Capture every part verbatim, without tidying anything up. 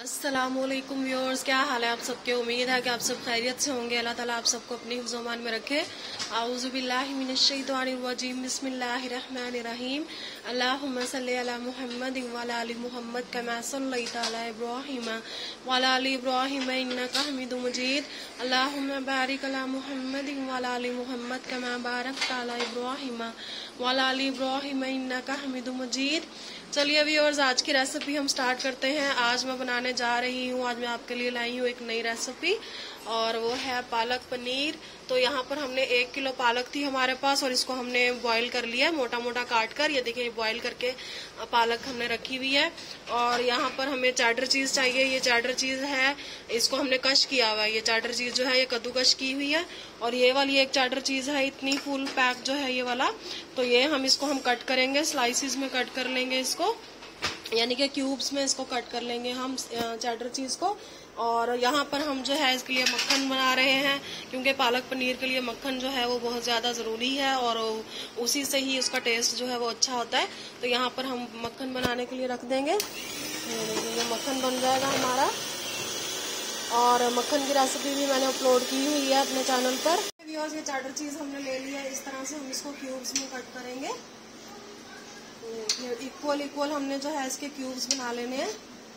अस्सलामुअलैकुम व्यूअर्स, क्या हाल है आप सबके। उम्मीद है कि आप सब खैरियत से होंगे। अल्लाह ताला आप सबको अपनी हिफ्ज़-ओ-मान में रखे। आऊज़ु बिल्लाहि मिनश्शैतानिर्रजीम, बिस्मिल्लाहिर्रहमानिर्रहीम। अल्लाहुम्मा सल्लि अला मुहम्मद व अला आलि मुहम्मद कमा सल्लैता अला इब्राहीम व अला आलि इब्राहीम इन्नका हमीदुम मजीद। अल्लाहुम्मा बारिक अला मुहम्मद व अला आलि मुहम्मद कमा बारकता अला इब्राहीम व अला आलि इब्राहीम इन्नका हमीदुम मजीद। चलिए व्यूअर्स, आज की रेसिपी हम स्टार्ट करते हैं। आज मैं बनाने जा रही हूँ, आज मैं आपके लिए लाई हूँ एक नई रेसिपी, और वो है पालक पनीर। तो यहाँ पर हमने एक किलो पालक थी हमारे पास, और इसको हमने बॉईल कर लिया मोटा मोटा काट कर। ये देखिए, बॉईल करके पालक हमने रखी हुई है। और यहाँ पर हमें चेडर चीज चाहिए। ये चेडर चीज है, इसको हमने कश किया हुआ है। ये चेडर चीज जो है ये कद्दूकश की हुई है। और ये वाली एक चेडर चीज है, इतनी फुल पैक जो है ये वाला। तो ये हम इसको हम कट करेंगे, स्लाइसिस में कट कर लेंगे इसको, यानी कि क्यूब्स में इसको कट कर लेंगे हम चेडर चीज को। और यहाँ पर हम जो है इसके लिए मक्खन बना रहे हैं, क्योंकि पालक पनीर के लिए मक्खन जो है वो बहुत ज्यादा जरूरी है, और उसी से ही उसका टेस्ट जो है वो अच्छा होता है। तो यहाँ पर हम मक्खन बनाने के लिए रख देंगे। ये मक्खन बन जाएगा हमारा, और मक्खन की रेसिपी भी मैंने अपलोड की हुई है अपने चैनल पर। व्यूअर्स, ये चेडर चीज हमने ले लिया है, इस तरह से हम इसको क्यूब्स में कट करेंगे। इक्वल इक्वल हमने जो है इसके क्यूब्स बना लेने हैं।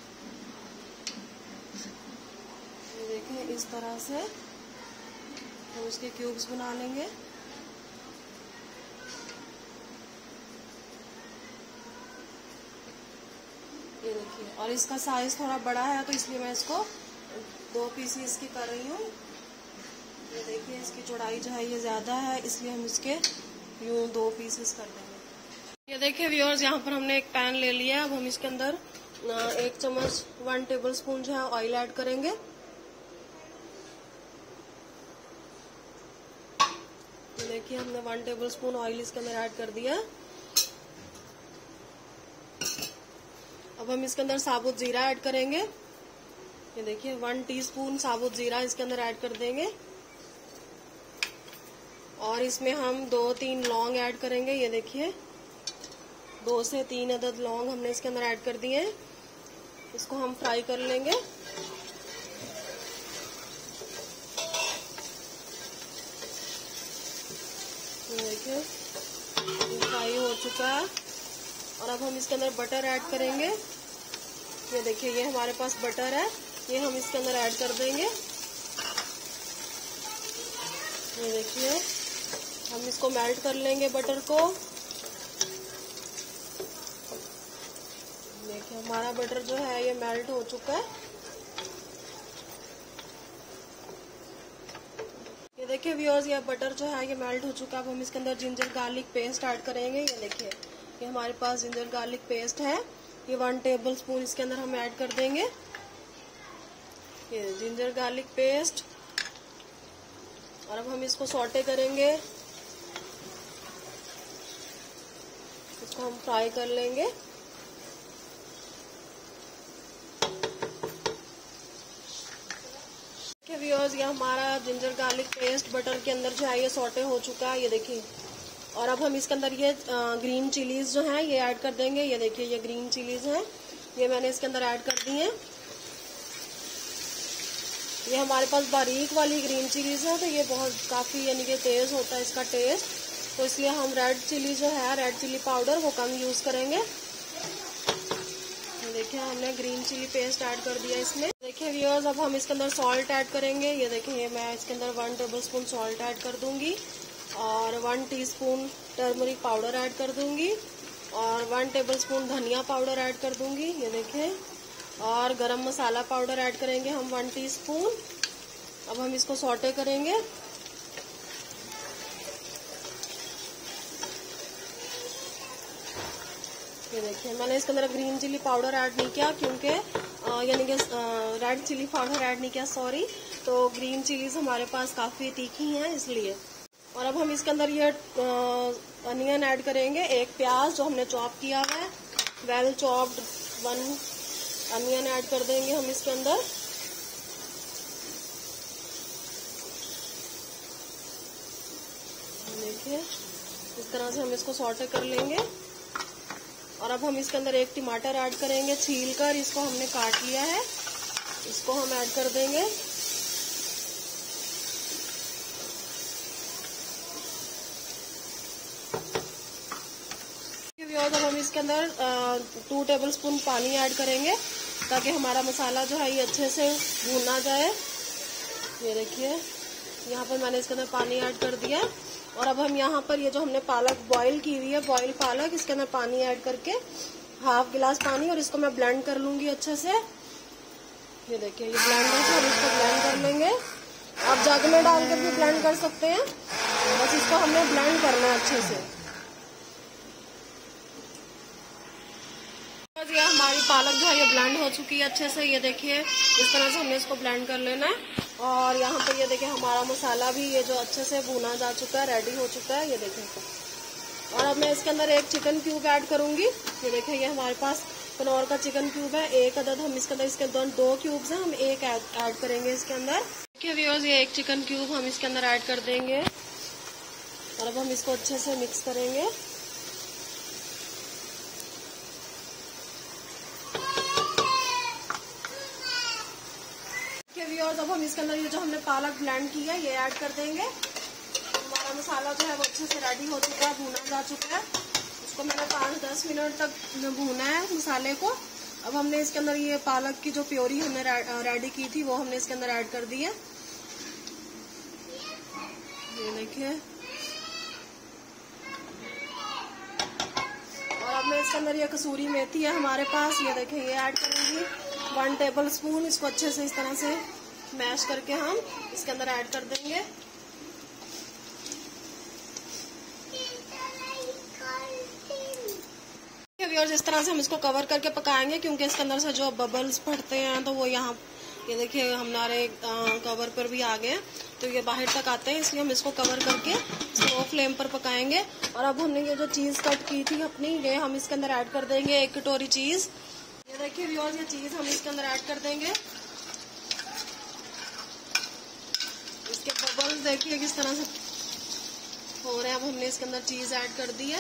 देखें, इस तरह से हम इसके क्यूब्स बना लेंगे। ये देखिए, और इसका साइज थोड़ा बड़ा है तो इसलिए मैं इसको दो पीसीस की कर रही हूँ। ये देखिए, इसकी चौड़ाई जो है ये ज्यादा है, इसलिए हम इसके यूं दो पीसेस कर देंगे। ये देखिए व्यूअर्स, यहाँ पर हमने एक पैन ले लिया है। अब हम इसके अंदर एक चम्मच वन टेबल स्पून जो है ऑयल ऐड करेंगे। ये देखिए, हमने वन टेबल स्पून ऑयल इसके अंदर ऐड कर दिया। अब हम इसके अंदर साबुत जीरा ऐड करेंगे। ये देखिए, वन टीस्पून साबुत जीरा इसके अंदर ऐड कर देंगे। और इसमें हम दो तीन लौंग ऐड करेंगे। ये देखिए, दो से तीन अदद लौंग हमने इसके अंदर ऐड कर दिए। इसको हम फ्राई कर लेंगे। देखिए, फ्राई हो चुका है। और अब हम इसके अंदर बटर ऐड करेंगे। ये देखिए, ये हमारे पास बटर है, ये हम इसके अंदर ऐड कर देंगे। ये देखिए, हम इसको मेल्ट कर लेंगे बटर को। देखिए, हमारा बटर जो है ये मेल्ट हो चुका है। ये देखिए व्यूअर्स, ये बटर जो है ये मेल्ट हो चुका है। अब हम इसके अंदर जिंजर गार्लिक पेस्ट ऐड करेंगे। ये देखिए, ये हमारे पास जिंजर गार्लिक पेस्ट है, ये वन टेबल स्पून इसके अंदर हम ऐड कर देंगे। ये जिंजर गार्लिक पेस्ट, और अब हम इसको सौटे करेंगे, इसको हम फ्राई कर लेंगे। व्यूअर्स, ये हमारा जिंजर गार्लिक पेस्ट बटर के अंदर जो है ये सौटे हो चुका है। ये देखिए, और अब हम इसके अंदर ये ग्रीन चिलीज जो है ये ऐड कर देंगे। ये देखिए, ये ग्रीन चिलीज है, ये मैंने इसके अंदर ऐड कर दी है। ये हमारे पास बारीक वाली ग्रीन चिलीज है, तो ये बहुत काफी यानी कि तेज होता है इसका टेस्ट, तो इसलिए हम रेड चिली जो है, रेड चिली पाउडर, वो कम यूज करेंगे। देखिए, हमने ग्रीन चिली पेस्ट ऐड कर दिया इसमें। देखिए व्यूअर्स, अब हम इसके अंदर सॉल्ट ऐड करेंगे। ये देखिए, मैं इसके अंदर one table spoon salt add कर दूंगी, और one teaspoon turmeric powder add कर दूंगी, और वन टेबल स्पून धनिया पाउडर ऐड कर दूंगी। ये देखिए, और गरम मसाला पाउडर ऐड करेंगे हम वन टीस्पून। अब हम इसको सौटे करेंगे। ये देखिए, मैंने इसके अंदर ग्रीन चिली पाउडर ऐड नहीं किया, क्योंकि यानी कि रेड चिली पाउडर ऐड नहीं किया, सॉरी। तो ग्रीन चिलीज हमारे पास काफी तीखी हैं, इसलिए। और अब हम इसके अंदर ये अनियन ऐड करेंगे, एक प्याज जो हमने चॉप किया हुआ है, well chopped one onion add कर देंगे हम इसके अंदर। देखिए, इस तरह से हम इसको सॉटे कर लेंगे। और अब हम इसके अंदर एक टमाटर ऐड करेंगे छील कर, इसको हमने काट लिया है। इसको हम ऐड कर देंगे। अब हम इसके अंदर टू टेबल स्पून पानी ऐड करेंगे ताकि हमारा मसाला जो है ये अच्छे से भूना जाए। ये देखिए यहाँ पर मैंने इसके अंदर पानी ऐड कर दिया है। और अब हम यहाँ पर ये जो हमने पालक बॉईल की हुई है, बॉईल पालक, इसके अंदर पानी ऐड करके हाफ गिलास पानी, और इसको मैं ब्लेंड कर लूंगी अच्छे से। ये देखिए ये ब्लेंडर से हम इसको ब्लेंड कर लेंगे। आप जग में डाल कर भी ब्लेंड कर सकते हैं, बस इसको हमने ब्लेंड करना है अच्छे से। ये हमारी पालक जो है ये ब्लेंड हो चुकी है अच्छे से। ये देखिए इस तरह से हमने इसको ब्लेंड कर लेना है। और यहाँ पर ये देखिए हमारा मसाला भी ये जो अच्छे से भुना जा चुका है, रेडी हो चुका है। ये देखिए, और अब मैं इसके अंदर एक चिकन क्यूब ऐड करूंगी। ये देखिए ये हमारे पास कनौर का चिकन क्यूब है, एक अदद हम इसके अंदर, इसके अंदर दो क्यूब्स हैं, हम एक ऐड करेंगे इसके अंदर। देखिए व्यूअर्स ये एक चिकन क्यूब हम इसके अंदर ऐड कर देंगे और अब हम इसको अच्छे से मिक्स करेंगे। और अब हम इसके अंदर ये जो हमने पालक ब्लेंड की है ये ऐड कर देंगे। हमारा मसाला जो है वो अच्छे से रेडी हो चुका है, भुना जा चुका है। इसको मैंने पाँच दस मिनट तक भूना है मसाले को। अब हमने इसके अंदर ये पालक की जो प्योरी हमने रेडी की थी वो हमने इसके अंदर ऐड कर दी है। ये देखिए, और अब मैं इसके अंदर ये कसूरी मेथी है हमारे पास, ये देखिए ये ऐड करूंगी वन टेबल स्पून। इसको अच्छे से इस तरह से मैश करके हम इसके अंदर ऐड कर देंगे। व्यूअर्स इस तरह से हम इसको कवर करके पकाएंगे क्योंकि इसके अंदर से जो बबल्स फटते हैं तो वो यहाँ, ये देखिए हमारे कवर पर भी आ गए तो ये बाहर तक आते हैं, इसलिए हम इसको कवर करके स्लो फ्लेम पर पकाएंगे। और अब हमने ये जो चीज कट की थी अपनी, ये हम इसके अंदर ऐड कर देंगे, एक कटोरी चीज। ये देखिए व्यूअर्स ये चीज हम इसके अंदर ऐड कर देंगे। इसके बबल्स देखिए किस तरह से हो रहे हैं। अब हमने इसके अंदर चीज ऐड कर दी है।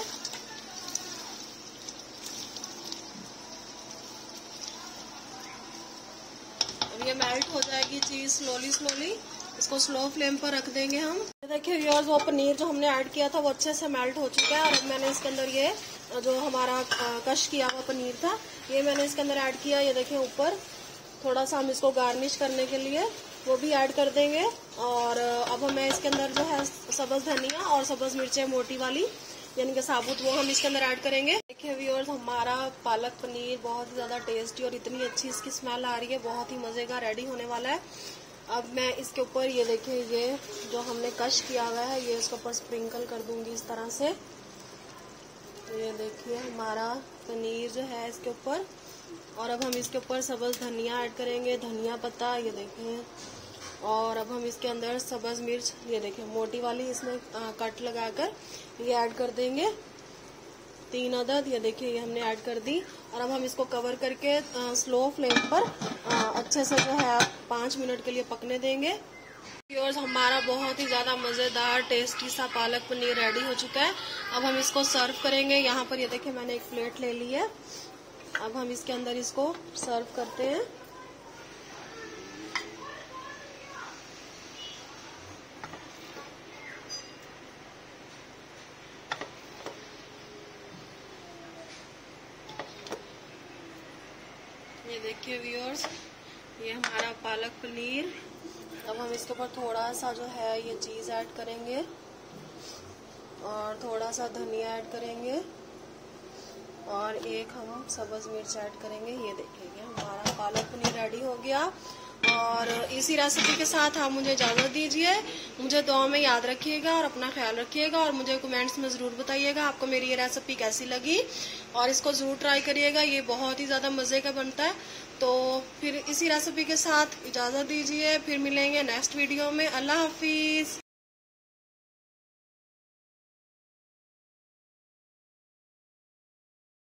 अब ये मेल्ट हो जाएगी चीज स्लोली स्लोली। इसको स्लो फ्लेम पर रख देंगे हम। देखिए व्यूअर्स वो पनीर जो हमने ऐड किया था वो अच्छे से मेल्ट हो चुका है। और अब मैंने इसके अंदर ये जो हमारा कश किया हुआ पनीर था ये मैंने इसके अंदर ऐड किया। ये देखिए ऊपर थोड़ा सा हम इसको गार्निश करने के लिए वो भी ऐड कर देंगे। और अब मैं इसके अंदर जो है सब्ज धनिया और सब्ज मिर्चें मोटी वाली यानी कि साबुत, वो हम इसके अंदर ऐड करेंगे। देखिए व्यूअर्स हमारा पालक पनीर बहुत ही ज्यादा टेस्टी और इतनी अच्छी इसकी स्मेल आ रही है, बहुत ही मजे का रेडी होने वाला है। अब मैं इसके ऊपर ये देखिए ये जो हमने कश किया हुआ है ये इसके ऊपर स्प्रिंकल कर दूंगी इस तरह से। ये देखिए हमारा पनीर जो है इसके ऊपर। और अब हम इसके ऊपर सब्ज धनिया ऐड करेंगे, धनिया पत्ता, ये देखिए। और अब हम इसके अंदर सब्ज मिर्च, ये देखिए मोटी वाली, इसमें आ, कट लगाकर ये ऐड कर देंगे तीन अदद। ये देखिए ये हमने ऐड कर दी। और अब हम इसको कवर करके आ, स्लो फ्लेम पर आ, अच्छे से जो है पाँच मिनट के लिए पकने देंगे। व्यूअर्स हमारा बहुत ही ज्यादा मजेदार टेस्टी सा पालक पनीर रेडी हो चुका है। अब हम इसको सर्व करेंगे। यहाँ पर ये देखिए मैंने एक प्लेट ले ली है। अब हम इसके अंदर इसको सर्व करते हैं। ये देखिए व्यूअर्स ये हमारा पालक पनीर। अब हम इसके ऊपर थोड़ा सा जो है ये चीज ऐड करेंगे और थोड़ा सा धनिया ऐड करेंगे और एक हम सब्ज मिर्च ऐड करेंगे। ये देखिए हमारा पालक पनीर रेडी हो गया। और इसी रेसिपी के साथ आप मुझे इजाजत दीजिए। मुझे दुआ में याद रखिएगा और अपना ख्याल रखिएगा और मुझे कमेंट्स में जरूर बताइएगा आपको मेरी ये रेसिपी कैसी लगी और इसको जरूर ट्राई करिएगा, ये बहुत ही ज्यादा मजे का बनता है। तो फिर इसी रेसिपी के साथ इजाजत दीजिए, फिर मिलेंगे नेक्स्ट वीडियो में। अल्लाह हाफिज।